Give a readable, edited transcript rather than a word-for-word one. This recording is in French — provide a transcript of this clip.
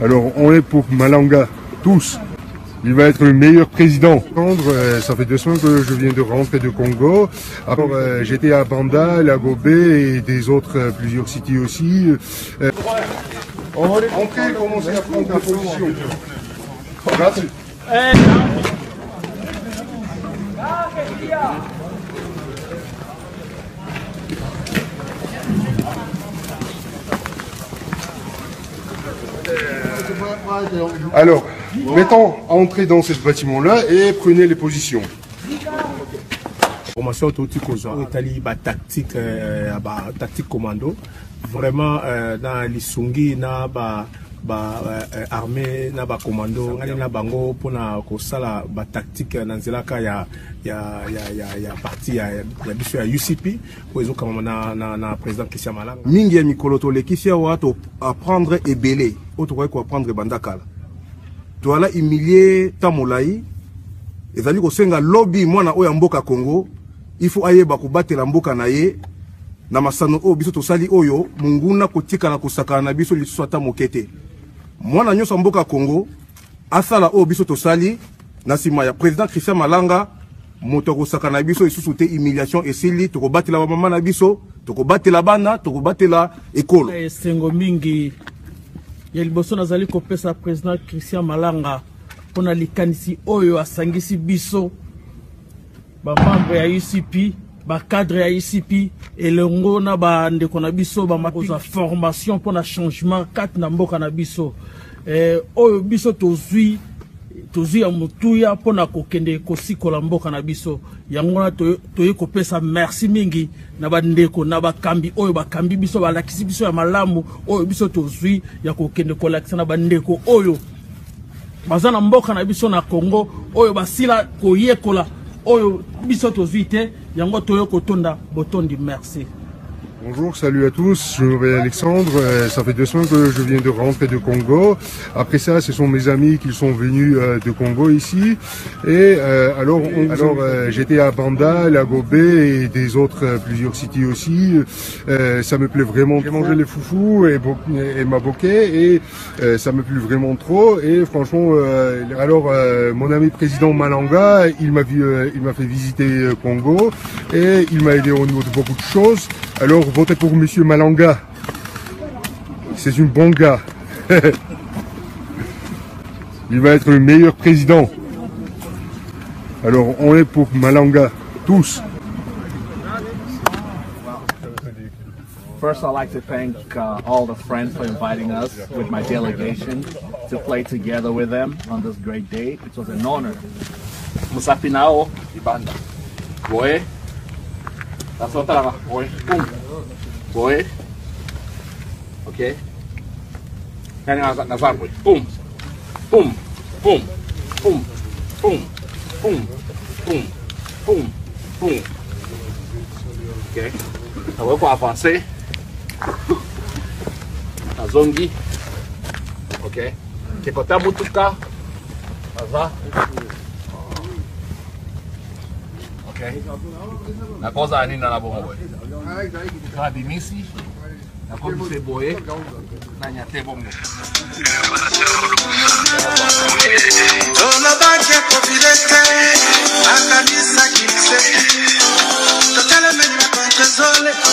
Alors on est pour Malanga, tous. Il va être le meilleur président. Ça fait 2 semaines que je viens de rentrer de Congo. Alors j'étais à Banda, la Gobé et des autres, plusieurs cités aussi. On va entrer et commencer à prendre la position. Merci. Alors, mettons à entrer dans ce bâtiment-là et prenez les positions. Formation tactique, tactique commando. Vraiment, dans l'Isungi, armée, commando, bango pour na kosala tactique nanzelaka ya parti ya biso ya UCP pour ezo kama na président Christian Malanga. Mingi ya mikoloto lekisia wato apprendre ebele, auto ko apprendre bandakala. To ala humilier tamolai. Ezali ko senga lobby mwana oya mboka Congo, il faut ayeba ko batela mboka na ye. Na masano o biso to sali oyo munguna kotika na kosaka na biso lisusu ata mokete. Mwana nyoso mboka Congo asala o biso to sali na sima ya président Christian Malanga moto kosaka na biso lisusu te humiliation esili to ko batela ba mama na biso to ko batela bana to ko batela ekolo sengo mingi ya liboso nazali kopesa président Christian Malanga pona likanisi oyo asangisi biso ba membre ya UCP ba cadre ya ICP elongo na ba ndeko na biso ba makoza formation pour na changement kat na mboka na biso oyo biso tozui ya mutuya pour na kokende kosikola mboka na biso yango na toye kopesa merci mingi na ba ndeko na ba kambi oyo ba kambi biso ba lakisi biso ya malamu oyo biso tozui ya kokende kolakisa na ba ndeko oyo bazana mboka na biso na Congo oyo basila koyekola oyo biso tozui te yango toyo kotonda botondi merci. Bonjour, salut à tous, je m'appelle Alexandre, ça fait 2 semaines que je viens de rentrer de Congo. Après ça, ce sont mes amis qui sont venus de Congo ici. Et alors j'étais à Banda, la Gobé et des autres, plusieurs cités aussi. Ça me plaît vraiment. J'ai mangé les foufous et ma bokeh et ça me plaît vraiment trop. Et franchement, mon ami président Malanga, il m'a fait visiter Congo et il m'a aidé au niveau de beaucoup de choses. Alors, votez pour Monsieur Malanga. C'est un bon gars. Il va être le meilleur président. Alors, on est pour Malanga, tous. First, I'd like to thank all the friends for inviting us with my delegation to play together with them on this great day. It was an honor. Musapinao, Ibanda. Boy. That's what I boy. Boom. Boy. Okay. Hang on, that's boy. Boom. Boom. Boom. Boom. Boom. Boom. Boom. Boom. Boom. Okay. I will go avancer. Azongi. Okay. Kekota mutuka. Aza. Okay. Na cosa anina na bongo. Kadi misi. Na komi se boye. Na nyate bongo. Tola banke profilete. Akanisa kimse. Totale mena kontresole.